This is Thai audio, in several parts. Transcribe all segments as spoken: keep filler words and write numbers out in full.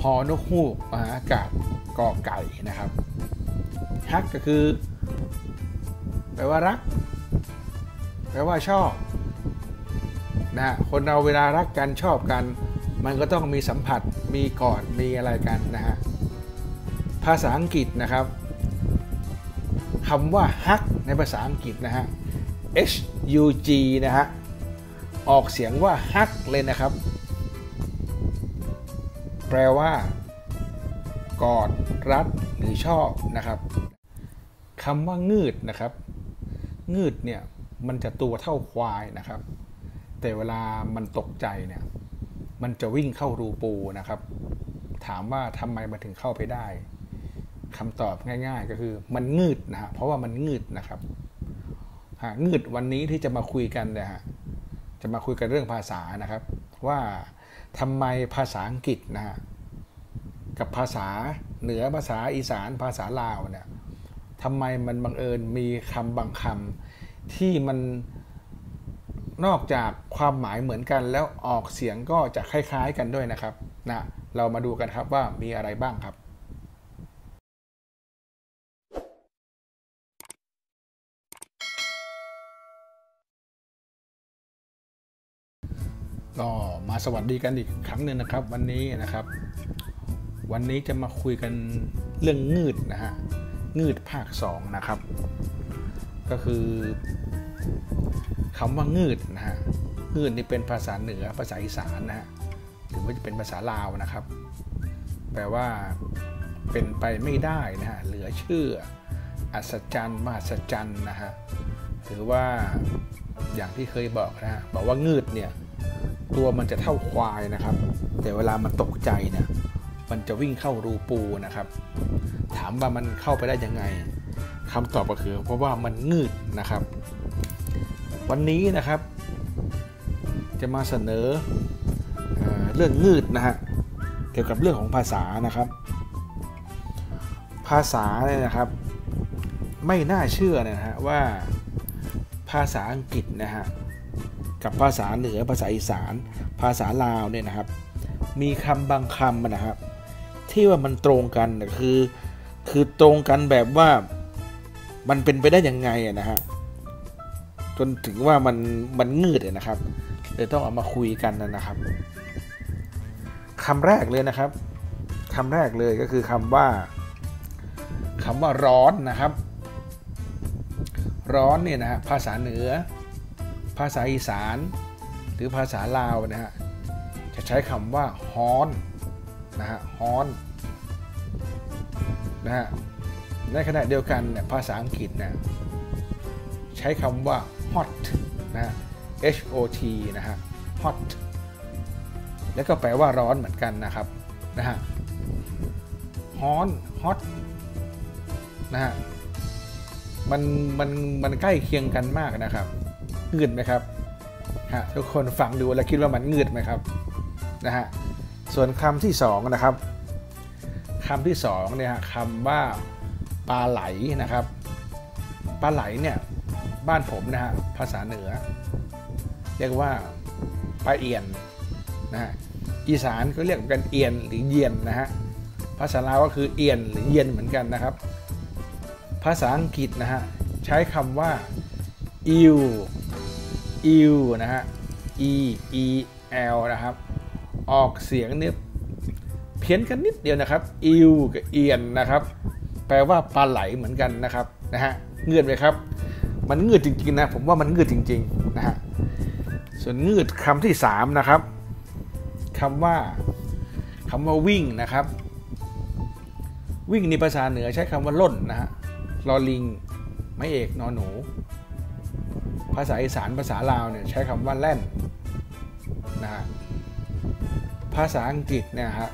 อนกฮูกมหาอากาศกอไก่นะครับฮักก็คือแปลว่ารักแปลว่าชอบนะคนเราเวลารักกันชอบกันมันก็ต้องมีสัมผัสมีกอดมีอะไรกันนะฮะภาษาอังกฤษนะครับคำว่าฮักในภาษาอังกฤษนะฮะ H U G นะฮะออกเสียงว่าฮักเลยนะครับแปลว่ากอดรัดหรือชอบนะครับคำว่างืดนะครับงืดเนี่ยมันจะตัวเท่าควายนะครับแต่เวลามันตกใจเนี่ยมันจะวิ่งเข้ารูปูนะครับถามว่าทำไมมันถึงเข้าไปได้คำตอบง่ายๆก็คือมันงืดนะฮะเพราะว่ามันงืดนะครับงืดวันนี้ที่จะมาคุยกันเนี่ยฮะจะมาคุยกันเรื่องภาษานะครับว่าทำไมภาษาอังกฤษนะฮะกับภาษาเหนือภาษาอีสานภาษาลาวเนี่ยทำไมมันบังเอิญมีคำบางคำที่มันนอกจากความหมายเหมือนกันแล้วออกเสียงก็จะคล้ายๆกันด้วยนะครับนะเรามาดูกันครับว่ามีอะไรบ้างครับก็มาสวัสดีกันอีกครั้งหนึ่งนะครับวันนี้นะครับวันนี้จะมาคุยกันเรื่องงืดนะฮะงืดภาคสองนะครับก็คือคำว่างืดนะฮะงืดนี่เป็นภาษาเหนือภาษาอีสานนะฮะหรือว่าจะเป็นภาษาลาวนะครับแปลว่าเป็นไปไม่ได้นะฮะเหลือเชื่ออัศจรรย์มหัศจรรย์นะฮะหรือว่าอย่างที่เคยบอกนะฮะบอกว่างืดเนี่ยตัวมันจะเท่าควายนะครับแต่เวลามันตกใจเนี่ยมันจะวิ่งเข้ารูปูนะครับถามว่ามันเข้าไปได้ยังไงคำตอบก็คือเพราะว่ามันงืดนะครับวันนี้นะครับจะมาเสนอเอ่อเรื่องงืดนะฮะเกี่ยวกับเรื่องของภาษานะครับภาษาเนี่ยนะครับไม่น่าเชื่อนะฮะว่าภาษาอังกฤษนะฮะกับภาษาเหนือภาษาอีสานภาษาลาวเนี่ยนะครับมีคำบางคำนะครับที่ว่ามันตรงกันคือคือตรงกันแบบว่ามันเป็นไปได้ยังไงนะฮะจนถึงว่ามันมันงืดนะครับเลยต้องเอามาคุยกันนะครับคำแรกเลยนะครับคำแรกเลยก็คือคำว่าคำว่าร้อนนะครับร้อนเนี่ยนะฮะภาษาเหนือภาษาอีสานหรือภาษาลาวนะฮะจะใช้คำว่าฮ้อนนะฮะฮ้อนนะฮะในขณะเดียวกันเนี่ยภาษาอังกฤษเนี่ยใช้คำว่า hot นะฮะ H O T นะฮะ hot แล้วก็แปลว่าร้อนเหมือนกันนะครับนะฮะฮ้อน hot นะฮะมันมันมันใกล้เคียงกันมากนะครับงืดไหมครับฮะทุกคนฟังดูแล้วคิดว่ามันงืดไหมครับนะฮะส่วนคำที่สองนะครับคำที่สองเนี่ยคำว่าปลาไหลนะครับปลาไหลเนี่ยบ้านผมนะฮะภาษาเหนือเรียกว่าปลาเอียนนะฮะอีสานก็เรียกกันเอียนหรือเยียนนะฮะภาษาลาวก็คือเอียนหรือเยียนเหมือนกันนะครับภาษาอังกฤษนะฮะใช้คำว่า ill ill นะฮะ e e l นะครับออกเสียงเนี่ยเพี้ยนกันนิดเดียวนะครับ ill กับเอียนนะครับแปลว่าปลาไหลเหมือนกันนะครับนะฮะเงือดไหมครับมันเงือดจริงๆนะผมว่ามันเงือดจริงๆนะฮะส่วนเงือดคำที่สามนะครับคำว่าคำว่าวิ่งนะครับวิ่งในภาษาเหนือใช้คำว่าล่นนะฮะลอลิงไม้เอกนอหนูภาษาอีสานภาษาลาวเนี่ยใช้คำว่าแล่นนะฮะภาษาอังกฤษเนี่ยฮะ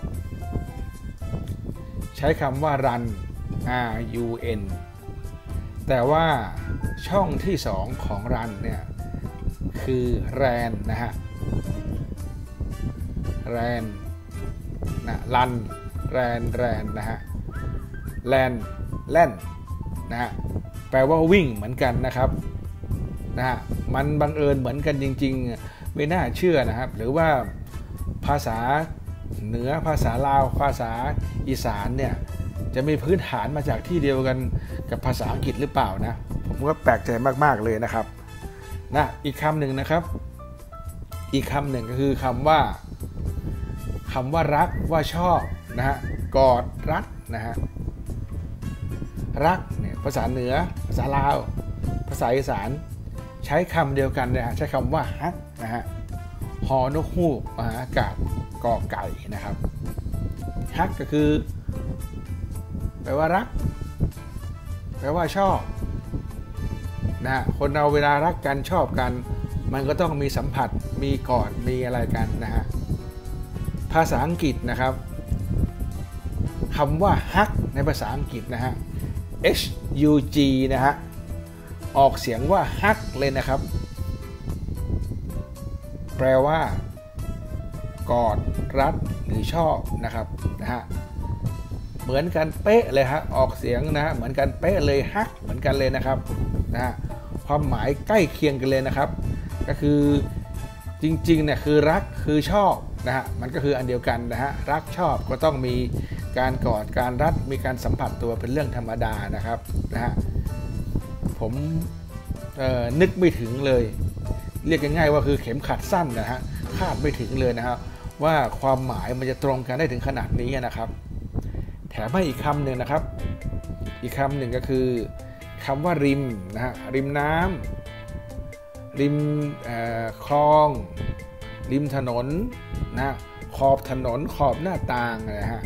ใช้คำว่า run r u n แต่ว่าช่องที่สองของ run เนี่ยคือ ran นะฮะ ran นะ run ran ran นะฮะ ran แล่นนะฮะแปลว่าวิ่งเหมือนกันนะครับนะฮะมันบังเอิญเหมือนกันจริงๆไม่น่าเชื่อนะครับหรือว่าภาษาเหนือภาษาลาวภาษาอีสานเนี่ยจะมีพื้นฐานมาจากที่เดียวกันกับภาษาอังกฤษหรือเปล่านะผมก็แปลกใจมากๆเลยนะครับนะอีกคำหนึ่งนะครับอีกคำหนึ่งก็คือคำว่าคำว่ารักว่าชอบนะฮะกอดรัดนะฮะรักเนี่ยภาษาเหนือภาษาลาวภาษาอีสานใช้คำเดียวกันนะฮะใช้คำว่าฮักนะฮะฮอนกฮูกมหาอากาศกอไก่นะครับฮักก็คือแปลว่ารักแปลว่าชอบนะคนเราเวลารักกันชอบกันมันก็ต้องมีสัมผัสมีกอดมีอะไรกันนะฮะภาษาอังกฤษนะครับคำว่าฮักในภาษาอังกฤษนะฮะ H U G นะฮะออกเสียงว่าฮักเลยนะครับแปลว่ากอดรัดหรือชอบนะครับนะฮะเหมือนกันเป๊ะเลยฮะออกเสียงนะฮะเหมือนกันเป๊ะเลยฮักเหมือนกันเลยนะครับนะฮะความหมายใกล้เคียงกันเลยนะครับก็คือจริงๆเนี่ยคือรักคือชอบนะฮะมันก็คืออันเดียวกันนะฮะรักชอบก็ต้องมีการกอดการรัดมีการสัมผัสตัวเป็นเรื่องธรรมดานะครับนะฮะผมนึกไม่ถึงเลยเรียกง่ายๆว่าคือเข็มขัดสั้นนะฮะคาดไม่ถึงเลยนะครับว่าความหมายมันจะตรงกันได้ถึงขนาดนี้นะครับแถมให้อีกคำหนึ่งนะครับอีกคำหนึ่งก็คือคำว่าริมนะฮะริมน้ำริมคลองริมถนนนะขอบถนนขอบหน้าต่างนะฮะ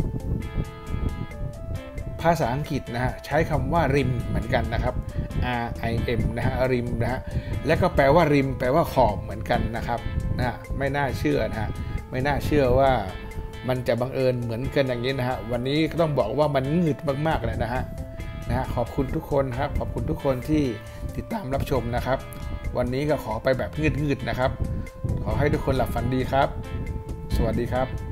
ภาษาอังกฤษนะฮะใช้คำว่าริมเหมือนกันนะครับ R I M นะฮะริมนะฮะและก็แปลว่าริมแปลว่าขอบเหมือนกันนะครับนะไม่น่าเชื่อนะฮะไม่น่าเชื่อว่ามันจะบังเอิญเหมือนกันอย่างนี้นะฮะวันนี้ก็ต้องบอกว่ามันงึดมากๆเลยนะฮะนะฮะขอบคุณทุกคนครับขอบคุณทุกคนที่ติดตามรับชมนะครับวันนี้ก็ขอไปแบบงึดๆนะครับขอให้ทุกคนหลับฝันดีครับสวัสดีครับ